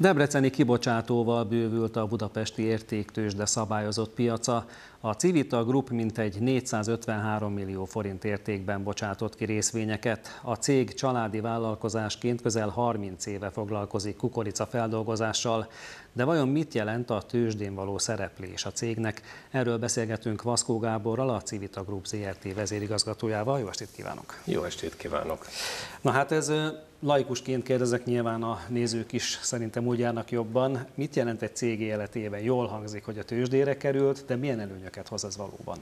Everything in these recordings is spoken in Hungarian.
Debreceni kibocsátóval bővült a budapesti értéktőzsde szabályozott piaca. A Civita Group mintegy 453 millió forint értékben bocsátott ki részvényeket. A cég családi vállalkozásként közel 30 éve foglalkozik kukoricafeldolgozással. De vajon mit jelent a tőzsdén való szereplés a cégnek? Erről beszélgetünk Vaszkó Gáborral, a Civita Group Zrt. Vezérigazgatójával. Jó estét kívánok! Jó estét kívánok! Na hát ez laikusként kérdezek, nyilván a nézők is szerintem úgy járnak jobban. Mit jelent egy cég életében? Jól hangzik, hogy a tőzsdére került, de milyen előnyöket hoz ez valóban?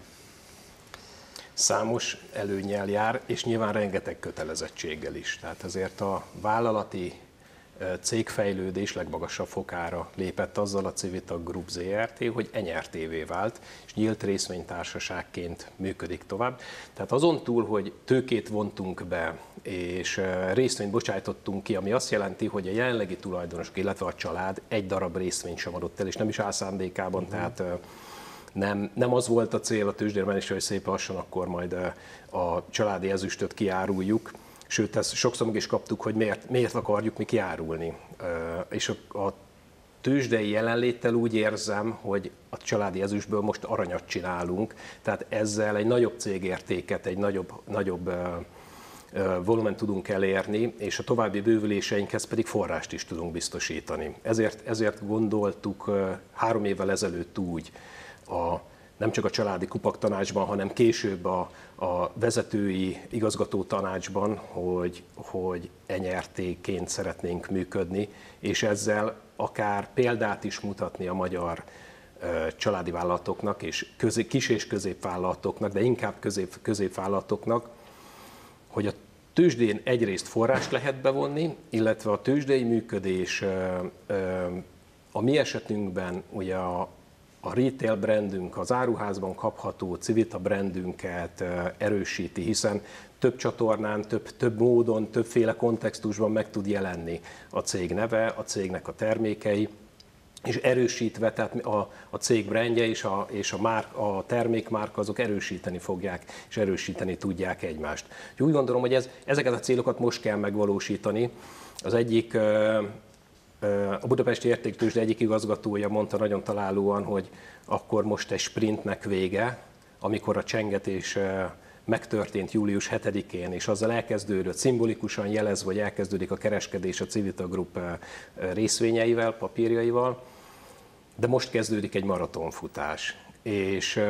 Számos előnnyel jár, és nyilván rengeteg kötelezettséggel is. Tehát azért a vállalati cégfejlődés legmagasabb fokára lépett azzal a Civita Group Zrt., hogy NRT-vé vált, és nyílt részvénytársaságként működik tovább. Tehát azon túl, hogy tőkét vontunk be, és részvényt bocsájtottunk ki, ami azt jelenti, hogy a jelenlegi tulajdonosok, illetve a család egy darab részvényt sem adott el, és nem is áll szándékában, tehát nem az volt a cél a tőzsdén is, hogy szép lassan akkor majd a családi ezüstöt kiáruljuk. Sőt, ezt sokszor meg is kaptuk, hogy miért akarjuk mi kiárulni. És a tőzsdei jelenléttel úgy érzem, hogy a családi ezüstből most aranyat csinálunk, tehát ezzel egy nagyobb cégértéket, egy nagyobb volument tudunk elérni, és a további bővüléseinkhez pedig forrást is tudunk biztosítani. Ezért gondoltuk 3 évvel ezelőtt úgy, nem csak a családi kupaktanácsban, hanem később a vezetői igazgató tanácsban, hogy NRT-ként szeretnénk működni, és ezzel akár példát is mutatni a magyar családi vállalatoknak, és kis- és középvállalatoknak, de inkább középvállalatoknak, hogy a tőzsdén egyrészt forrást lehet bevonni, illetve a tőzsdei működés a mi esetünkben ugye a retail brandünk, az áruházban kapható Civita brandünket erősíti, hiszen több csatornán, több módon, többféle kontextusban meg tud jelenni a cég neve, a cégnek a termékei, és erősítve, tehát a cég brandje és a termékmárka azok erősíteni fogják, és erősíteni tudják egymást. Úgy gondolom, hogy ezeket a célokat most kell megvalósítani. Az egyik a Budapesti Értéktőzsde egyik igazgatója mondta nagyon találóan, hogy akkor most egy sprintnek vége, amikor a csengetés megtörtént július 7-én, és azzal elkezdődött, szimbolikusan jelezve, hogy elkezdődik a kereskedés a Civita Group részvényeivel, papírjaival, de most kezdődik egy maratonfutás. És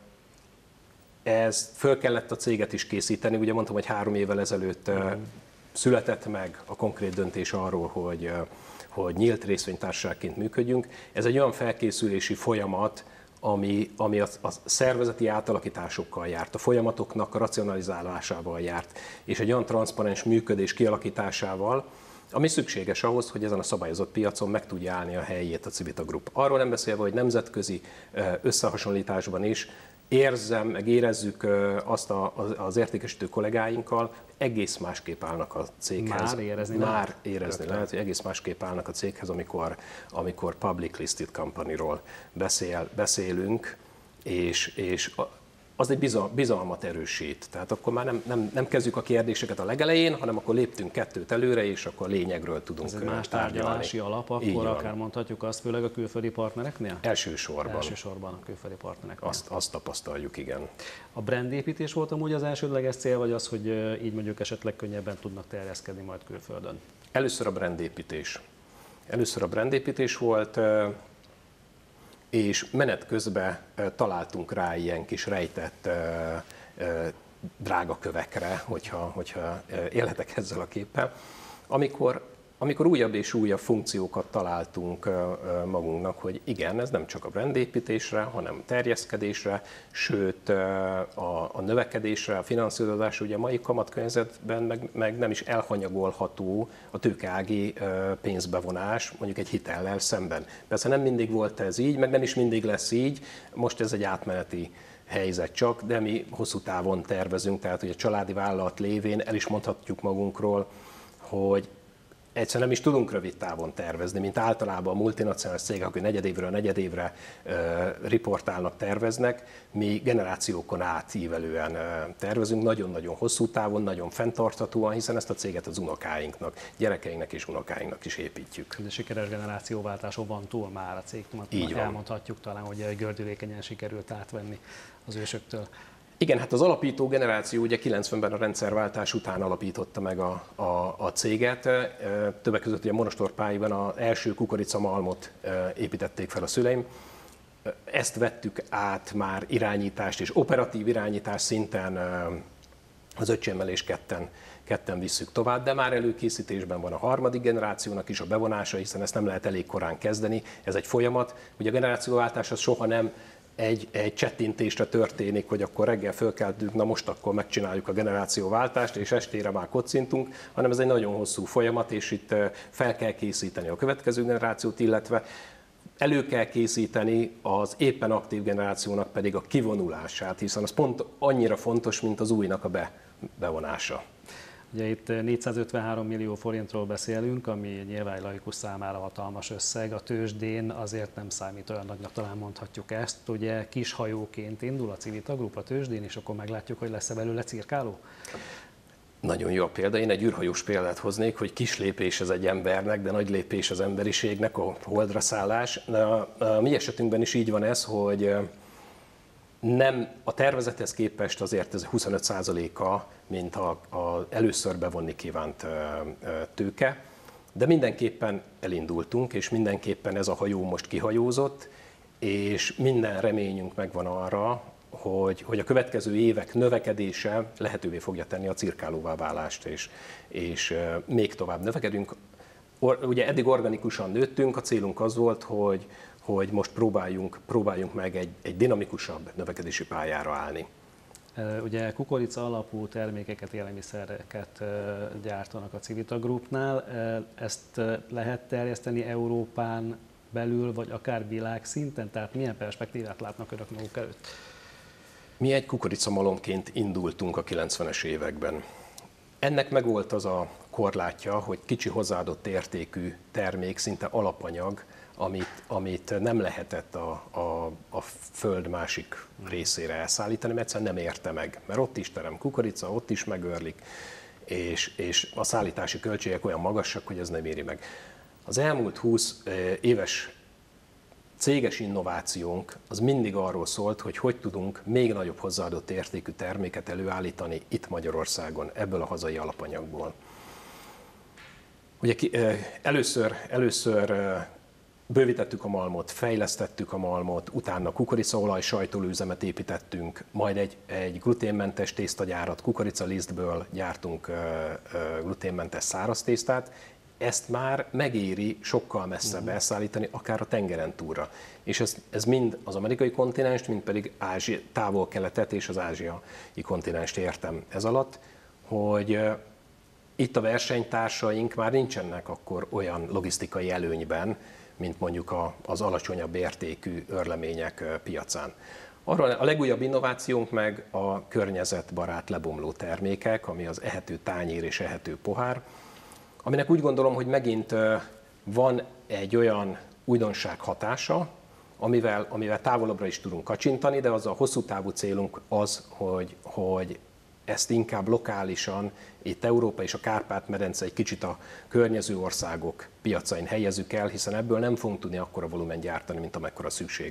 ez föl kellett a céget is készíteni, ugye mondtam, hogy 3 évvel ezelőtt született meg a konkrét döntés arról, hogy nyílt részvénytársaságként működjünk. Ez egy olyan felkészülési folyamat, ami a szervezeti átalakításokkal járt, a folyamatoknak a racionalizálásával járt, és egy olyan transzparens működés kialakításával, ami szükséges ahhoz, hogy ezen a szabályozott piacon meg tudja állni a helyét a Civita Group. Arról nem beszélve, hogy nemzetközi összehasonlításban is érzem, meg érezzük azt az értékesítő kollégáinkkal, egész másképp állnak a céghez. Már érezni lehet, hogy egész másképp állnak a céghez, amikor public listed companyról beszélünk, és az egy bizalmat erősít. Tehát akkor már nem kezdjük a kérdéseket a legelején, hanem akkor léptünk 2 előre, és akkor lényegről tudunk tárgyalni. Ez egy más tárgyalási alap, akkor akár mondhatjuk azt, főleg a külföldi partnereknél? Elsősorban. Elsősorban a külföldi partnereknél. Azt tapasztaljuk, igen. A brandépítés volt amúgy az elsődleges cél, vagy az, hogy így mondjuk esetleg könnyebben tudnak terjeszkedni majd külföldön? Először a brandépítés volt, és menet közben találtunk rá ilyen kis rejtett drágakövekre, hogyha élhetek ezzel a képpel, amikor újabb és újabb funkciókat találtunk magunknak, hogy igen, ez nem csak a brandépítésre, hanem terjeszkedésre, sőt a növekedésre, a finanszírozásra, ugye a mai kamatkörnyezetben meg nem is elhanyagolható a tőkeági pénzbevonás, mondjuk egy hitellel szemben. Persze nem mindig volt ez így, meg nem is mindig lesz így, most ez egy átmeneti helyzet csak, de mi hosszú távon tervezünk, tehát hogy a családi vállalat lévén el is mondhatjuk magunkról, hogy egyszerűen nem is tudunk rövid távon tervezni, mint általában a multinacionális cégek, akik negyedévre riportálnak, terveznek, mi generációkon átívelően tervezünk, nagyon-nagyon hosszú távon, nagyon fenntarthatóan, hiszen ezt a céget az unokáinknak, gyerekeinknek és unokáinknak is építjük. De sikeres generációváltáson van túl már a cég, elmondhatjuk talán, hogy gördülékenyen sikerült átvenni az ősöktől. Igen, hát az alapító generáció ugye 90-ben a rendszerváltás után alapította meg a céget. Többek között ugye Monostorpályiban az első kukoricamalmot építették fel a szüleim. Ezt vettük át már irányítást és operatív irányítás szinten, az öcsémmel és ketten visszük tovább, de már előkészítésben van a harmadik generációnak is a bevonása, hiszen ezt nem lehet elég korán kezdeni, ez egy folyamat. Ugye a generációváltás az soha nem egy csettintésre történik, hogy akkor reggel fölkeltünk, na most akkor megcsináljuk a generációváltást, és estére már kocintunk, hanem ez egy nagyon hosszú folyamat, és itt fel kell készíteni a következő generációt, illetve elő kell készíteni az éppen aktív generációnak pedig a kivonulását, hiszen az pont annyira fontos, mint az újnak a bevonása. Ugye itt 453 millió forintról beszélünk, ami nyilván laikus számára hatalmas összeg. A tőzsdén azért nem számít olyan nagynak, talán mondhatjuk ezt. Ugye kis hajóként indul a Civita Group a tőzsdén, és akkor meglátjuk, hogy lesz-e belőle cirkáló? Nagyon jó a példa. Én egy űrhajós példát hoznék, hogy kis lépés ez egy embernek, de nagy lépés az emberiségnek, a holdra szállás. A mi esetünkben is így van ez, hogy nem, a tervezethez képest azért ez 25%-a, mint a először bevonni kívánt tőke, de mindenképpen elindultunk, és mindenképpen ez a hajó most kihajózott, és minden reményünk megvan arra, hogy a következő évek növekedése lehetővé fogja tenni a cirkálóvá válást, és még tovább növekedünk. Ugye eddig organikusan nőttünk, a célunk az volt, hogy most próbáljunk meg egy dinamikusabb növekedési pályára állni. Ugye kukorica alapú termékeket, élelmiszereket gyártanak a Civita Groupnál. Ezt lehet terjeszteni Európán belül, vagy akár világszinten? Tehát milyen perspektívát látnak önök maguk előtt? Mi egy kukoricamalomként indultunk a 90-es években. Ennek megvolt az a korlátja, hogy kicsi hozzáadott értékű termék, szinte alapanyag, amit nem lehetett a föld másik részére elszállítani, mert egyszerűen nem érte meg. Mert ott is terem kukorica, ott is megőrlik, és a szállítási költségek olyan magasak, hogy ez nem éri meg. Az elmúlt 20 éves céges innovációnk az mindig arról szólt, hogy tudunk még nagyobb hozzáadott értékű terméket előállítani itt Magyarországon, ebből a hazai alapanyagból. Ugye először bővítettük a malmot, fejlesztettük a malmot, utána kukoricaolaj sajtolőüzemet építettünk, majd egy gluténmentes tésztagyárat, kukoricalisztből gyártunk gluténmentes száraz tésztát. Ezt már megéri sokkal messzebb elszállítani, akár a tengeren túlra. És ez mind az amerikai kontinenst, mind pedig távol-keletet és az ázsiai kontinenst értem ez alatt, hogy itt a versenytársaink már nincsenek akkor olyan logisztikai előnyben, mint mondjuk az alacsonyabb értékű örlemények piacán. Arról a legújabb innovációnk meg a környezetbarát lebomló termékek, ami az ehető tányér és ehető pohár, aminek úgy gondolom, hogy megint van egy olyan újdonság hatása, amivel távolabbra is tudunk kacsintani, de az a hosszú távú célunk az, hogy ezt inkább lokálisan, itt Európa és a Kárpát-medence egy kicsit a környező országok piacain helyezzük el, hiszen ebből nem fogunk tudni akkora volumen gyártani, mint amekkora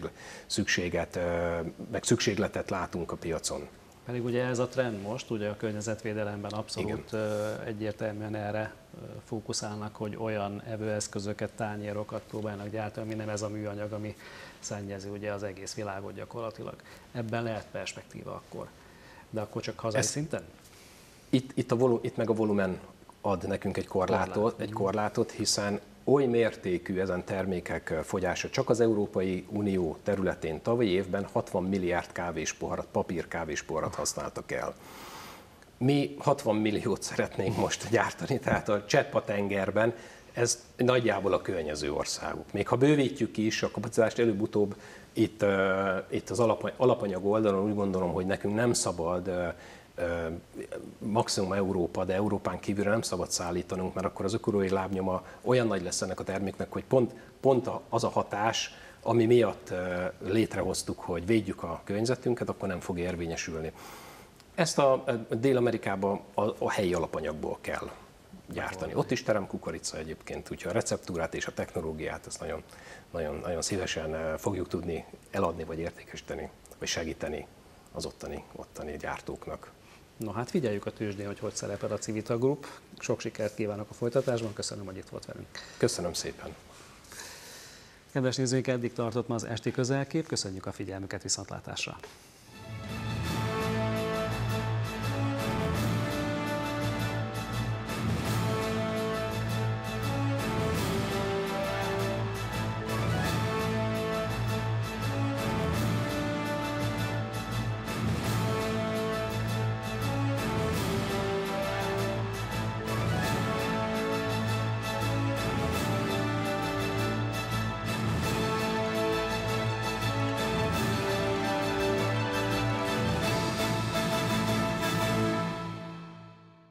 szükségletet látunk a piacon. Pedig ugye ez a trend most, ugye a környezetvédelemben abszolút egyértelműen erre fókuszálnak, hogy olyan evőeszközöket, tányérokat próbálnak gyártani, ami nem ez a műanyag, ami szennyezi ugye az egész világot gyakorlatilag. Ebben lehet perspektíva akkor. De akkor csak hazai szinten? Itt meg a volumen ad nekünk egy korlátot, hiszen oly mértékű ezen termékek fogyása, csak az Európai Unió területén tavalyi évben 60 milliárd kávéspoharat, papír kávéspoharat használtak el. Mi 60 milliót szeretnénk most gyártani, tehát a Csepp-tengerben ez nagyjából a környező országok. Még ha bővítjük is a kapacitást, előbb-utóbb itt az alapanyag oldalon úgy gondolom, hogy nekünk nem szabad maximum Európa, de Európán kívülre nem szabad szállítanunk, mert akkor az ökológiai lábnyoma olyan nagy lesz ennek a terméknek, hogy pont az a hatás, ami miatt létrehoztuk, hogy védjük a környezetünket, akkor nem fog érvényesülni. Ezt a Dél-Amerikában a helyi alapanyagból kell gyártani. Ott is terem kukorica egyébként, úgyhogy a receptúrát és a technológiát ezt nagyon szívesen fogjuk tudni eladni, vagy értékesíteni, vagy segíteni az ottani gyártóknak. No hát figyeljük a tőzsdén, hogy szerepel a Civita Group. Sok sikert kívánok a folytatásban, köszönöm, hogy itt volt velünk. Köszönöm szépen. Kedves nézőink, eddig tartott ma az esti közelkép, köszönjük a figyelmüket, viszontlátásra!